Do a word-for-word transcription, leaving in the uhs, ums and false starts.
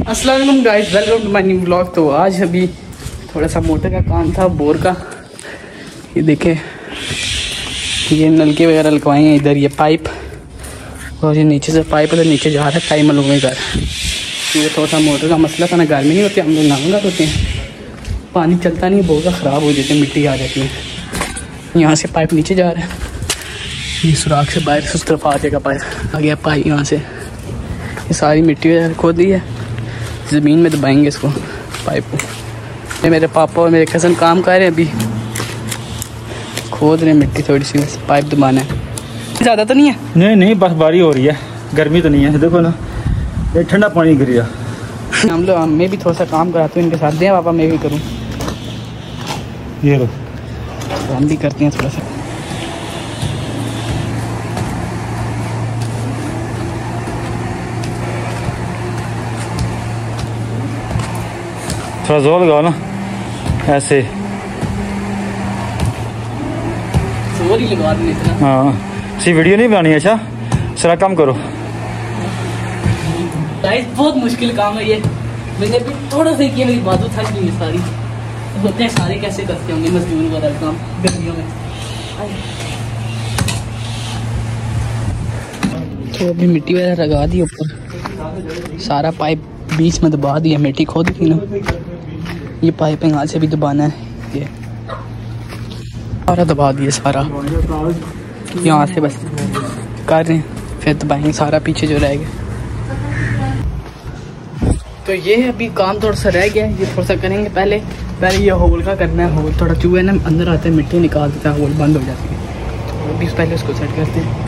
अस्सलाम वालेकुम guys, welcome to my new vlog. तो आज अभी थोड़ा सा मोटर का काम था, बोर का। ये देखे, ये नलके वगैरह लगवाए हैं, इधर ये पाइप और ये नीचे से पाइप उधर नीचे जा रहा है टाइम लगवाए घर। ये थोड़ा सा मोटर का मसला था ना, गर्मी नहीं होती, हम लोग नांगा होते हैं, पानी चलता नहीं, बहुत ख़राब हो जाती है, मिट्टी आ जाती है। यहाँ से पाइप नीचे जा रहा है, ये सुराख से बाहर से उस तरफ आ जाएगा पाइप, आ गया पाइप यहाँ से। ये सारी मिट्टी वगैरह खोद दी है, ज़मीन में दबाएंगे इसको पाइप को। ये मेरे पापा और मेरे कज़न काम कर रहे हैं, अभी खोद रहे हैं मिट्टी, थोड़ी सी पाइप दबाना है। ज़्यादा तो नहीं है? नहीं नहीं, बर्फबारी हो रही है, गर्मी तो नहीं है। देखो ना, ये ठंडा पानी गिर गया। हम लोग मैं भी थोड़ा सा काम कराता हूँ इनके साथ, दें पापा मैं भी करूँ। ये लो, हम भी करते हैं थोड़ा सा। थोड़ा जोर लगाओ ना, ऐसे जोर ही लगा दें इतना। हाँ, सी वीडियो नहीं बनानी है। अच्छा सारा काम करो। गाइस बहुत मुश्किल काम है ये, मैंने भी थोड़ा सा किया, मेरी बातों थक गई है सारी। होते हैं सारे, कैसे करते होंगे मजदूर वाला काम गर्मियों में। तो अभी मिट्टी वगैरह लगा दी ऊपर, सारा पाइप बीच में दबा दिया, मिट्टी खोद दी ना। ये पाइप यहाँ से भी दबाना है, ये सारा दबा दिया सारा, यहाँ से बस कर रहे हैं, फिर दबाएंगे सारा पीछे जो रह गया। तो ये अभी काम थोड़ा सा रह गया है, ये थोड़ा सा करेंगे। पहले पहले ये होल का करना है, होल थोड़ा चूहे ना अंदर आते हैं, मिट्टी निकाल देता है, होल बंद हो जाती है, तो अभी पहले उसको सेट करते हैं।